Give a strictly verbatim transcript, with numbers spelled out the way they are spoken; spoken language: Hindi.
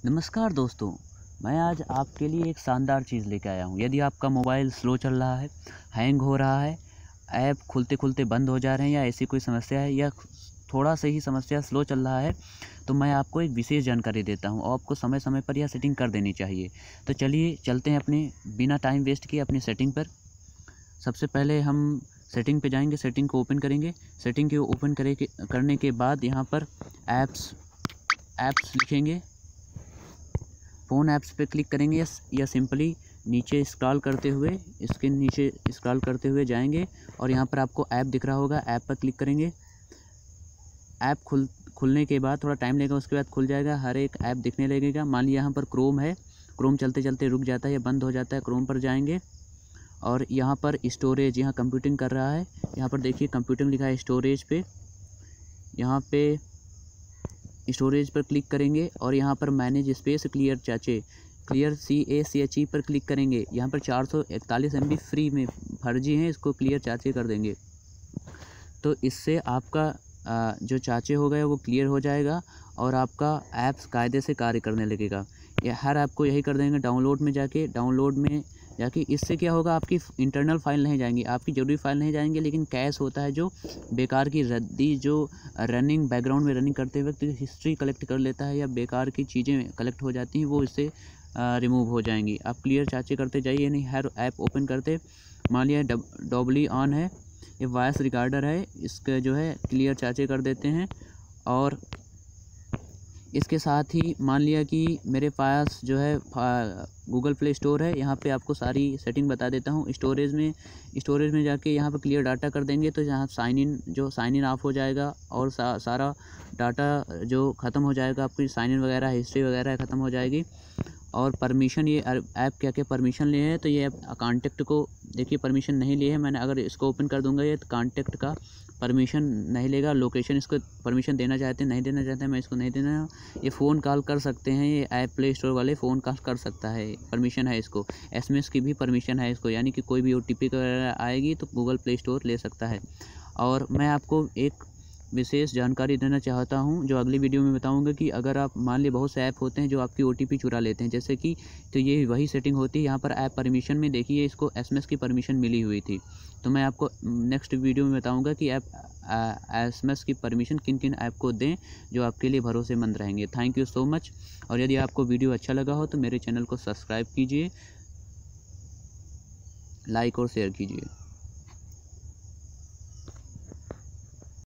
नमस्कार दोस्तों, मैं आज आपके लिए एक शानदार चीज़ लेके आया हूँ। यदि आपका मोबाइल स्लो चल रहा है, हैंग हो रहा है, ऐप खुलते-खुलते बंद हो जा रहे हैं या ऐसी कोई समस्या है या थोड़ा सा ही समस्या स्लो चल रहा है, तो मैं आपको एक विशेष जानकारी देता हूँ और आपको समय-समय पर यह सेटिंग कर देनी चाहिए। तो चलिए चलते हैं अपने बिना टाइम वेस्ट किए अपनी सेटिंग पर। सबसे पहले हम सेटिंग पे जाएँगे, सेटिंग को ओपन करेंगे। सेटिंग को ओपन करे के करने के बाद यहाँ पर ऐप्स ऐप्स लिखेंगे। फ़ोन ऐप्स पे क्लिक करेंगे या सिंपली नीचे स्क्रॉल करते हुए इसके नीचे स्क्रॉल करते हुए जाएंगे और यहाँ पर आपको ऐप दिख रहा होगा, ऐप पर क्लिक करेंगे। ऐप खुल खुलने के बाद थोड़ा टाइम लगेगा, उसके बाद खुल जाएगा, हर एक ऐप दिखने लगेगा। मान लिया यहाँ पर क्रोम है, क्रोम चलते चलते रुक जाता है या बंद हो जाता है। क्रोम पर जाएंगे और यहाँ पर स्टोरेज, यहाँ कंप्यूटिंग कर रहा है, यहाँ पर देखिए कंप्यूटिंग लिखा है स्टोरेज पे, यहाँ पे स्टोरेज पर क्लिक करेंगे और यहाँ पर manage space clear cache clear C A C H E पर क्लिक करेंगे। यहाँ पर चार सौ इकतालीस एम बी फ्री में फर्जी हैं, इसको क्लियर चाचे कर देंगे। तो इससे आपका जो चाचे हो गए वो क्लियर हो जाएगा और आपका ऐप्स कायदे से कार्य करने लगेगा। ये हर ऐप को यही कर देंगे। डाउनलोड में जाके डाउनलोड में जाके इससे क्या होगा, आपकी इंटरनल फाइल नहीं जाएंगी, आपकी ज़रूरी फाइल नहीं जाएंगे, लेकिन कैश होता है जो बेकार की रद्दी जो रनिंग बैकग्राउंड में रनिंग करते वक्त हिस्ट्री कलेक्ट कर लेता है या बेकार की चीज़ें कलेक्ट हो जाती हैं, वो इससे रिमूव हो जाएंगी। आप क्लियर चाचे करते जाइए, नहीं हर ऐप ओपन करते। मान लिया डबली ऑन है, ये वॉइस रिकॉर्डर है, इसका जो है क्लियर चाचे कर देते हैं। और इसके साथ ही मान लिया कि मेरे पास जो है गूगल प्ले स्टोर है, यहाँ पे आपको सारी सेटिंग बता देता हूँ। स्टोरेज में स्टोरेज में जाके यहाँ पर क्लियर डाटा कर देंगे तो यहाँ साइन इन जो साइन इन ऑफ हो जाएगा और सा, सारा डाटा जो ख़त्म हो जाएगा, आपकी साइन इन वगैरह हिस्ट्री वगैरह ख़त्म हो जाएगी। और परमिशन, ये ऐप क्या क्या परमिशन लिए हैं, तो ये कॉन्टेक्ट को देखिए परमिशन नहीं लिए है मैंने। अगर इसको ओपन कर दूंगा ये कॉन्टेक्ट का परमिशन नहीं लेगा। लोकेशन इसको परमिशन देना चाहते हैं, नहीं देना चाहते हैं, मैं इसको नहीं देना। ये फ़ोन कॉल कर सकते हैं, ये ऐप प्ले स्टोर वाले फ़ोन कॉल कर सकता है, परमिशन है इसको। एसएमएस की भी परमिशन है इसको, यानी कि कोई भी ओटीपी वगैरह आएगी तो गूगल प्ले स्टोर ले सकता है। और मैं आपको एक विशेष जानकारी देना चाहता हूं जो अगली वीडियो में बताऊंगा कि अगर आप मान ली बहुत से ऐप होते हैं जो आपकी ओटीपी चुरा लेते हैं, जैसे कि तो ये वही सेटिंग होती है। यहाँ पर ऐप परमिशन में देखिए इसको एसएमएस की परमिशन मिली हुई थी, तो मैं आपको नेक्स्ट वीडियो में बताऊंगा कि ऐप एसएमएस की परमिशन किन किन ऐप को दें जो आपके लिए भरोसेमंद रहेंगे। Thank you so much. और यदि आपको वीडियो अच्छा लगा हो तो मेरे चैनल को सब्सक्राइब कीजिए, लाइक और शेयर कीजिए।